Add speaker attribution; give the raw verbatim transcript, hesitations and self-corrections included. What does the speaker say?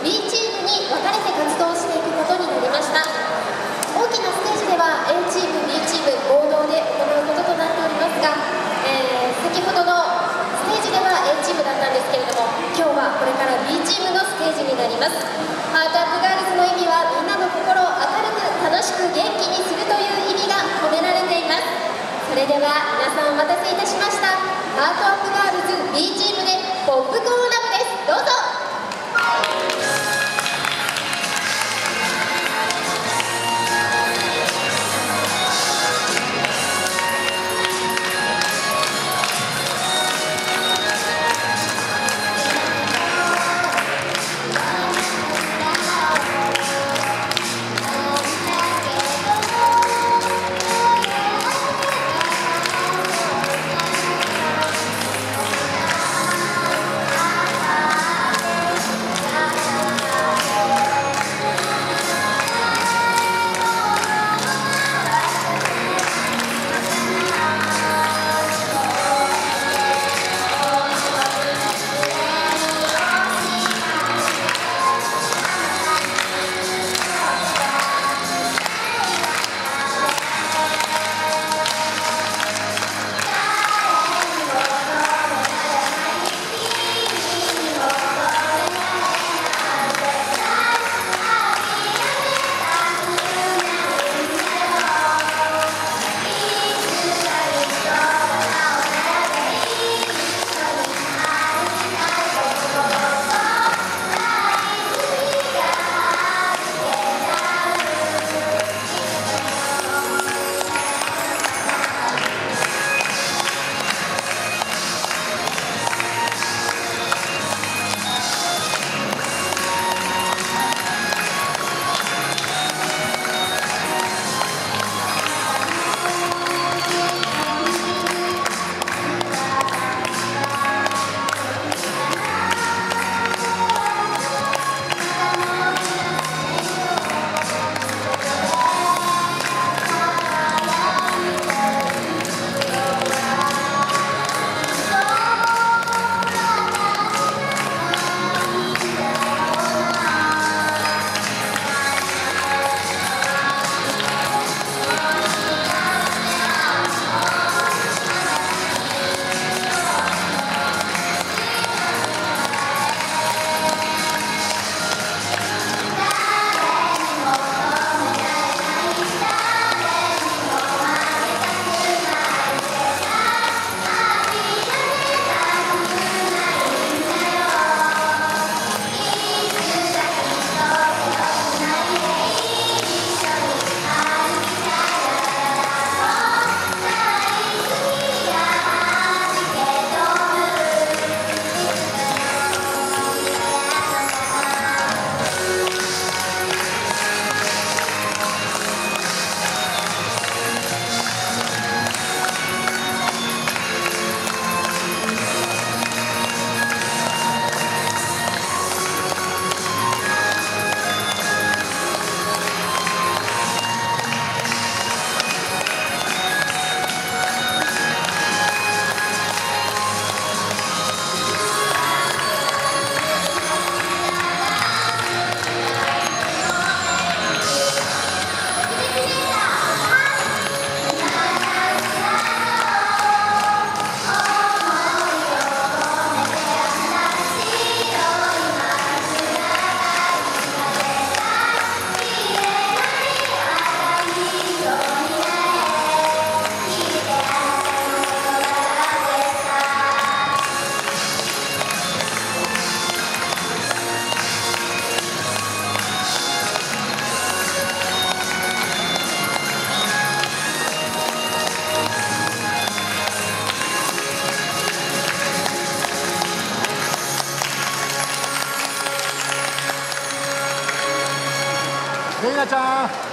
Speaker 1: B チームに分かれて活動していくことになりました。大きなステージでは A チーム B チーム合同で行うこととなっておりますが、えー、先ほどのステージでは A チームだったんですけれども、今日はこれから B チームのステージになります。ハートアップガールズの意味は、みんなの心を明るく楽しく元気にするという意味が込められています。それでは皆さんお待たせいたしました。ハートアップガールズ B チームでポップコーンラブです。どうぞ。
Speaker 2: レイナちゃん。